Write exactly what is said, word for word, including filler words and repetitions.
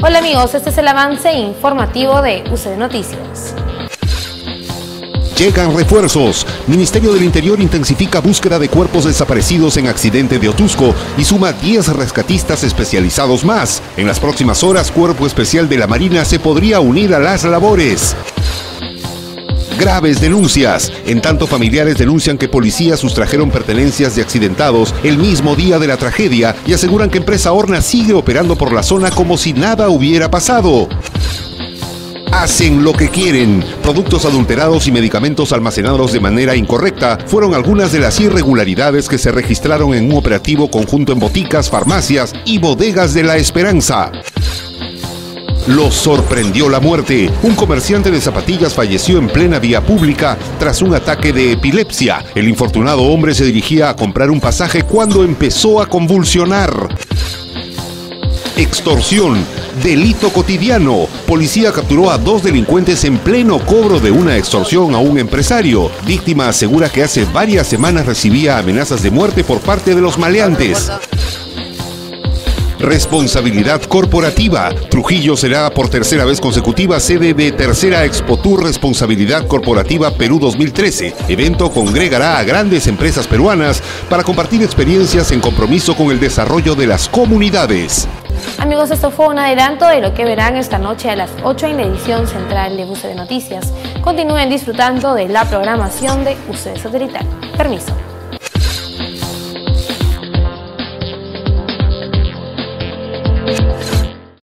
Hola amigos, este es el avance informativo de U C D Noticias. Llegan refuerzos. Ministerio del Interior intensifica búsqueda de cuerpos desaparecidos en accidente de Otusco y suma diez rescatistas especializados más. En las próximas horas, Cuerpo Especial de la Marina se podría unir a las labores. Graves denuncias. En tanto, familiares denuncian que policías sustrajeron pertenencias de accidentados el mismo día de la tragedia y aseguran que empresa Horna sigue operando por la zona como si nada hubiera pasado. Hacen lo que quieren. Productos adulterados y medicamentos almacenados de manera incorrecta fueron algunas de las irregularidades que se registraron en un operativo conjunto en boticas, farmacias y bodegas de La Esperanza. Los sorprendió la muerte. Un comerciante de zapatillas falleció en plena vía pública tras un ataque de epilepsia. El infortunado hombre se dirigía a comprar un pasaje cuando empezó a convulsionar. Extorsión, delito cotidiano. Policía capturó a dos delincuentes en pleno cobro de una extorsión a un empresario. Víctima asegura que hace varias semanas recibía amenazas de muerte por parte de los maleantes. Responsabilidad corporativa. Trujillo será por tercera vez consecutiva sede de Tercera Expotur Responsabilidad Corporativa Perú dos mil trece. Evento congregará a grandes empresas peruanas para compartir experiencias en compromiso con el desarrollo de las comunidades. Amigos, esto fue un adelanto de lo que verán esta noche a las ocho en la edición central de U C D Noticias. Continúen disfrutando de la programación de U C D Satelital. Permiso.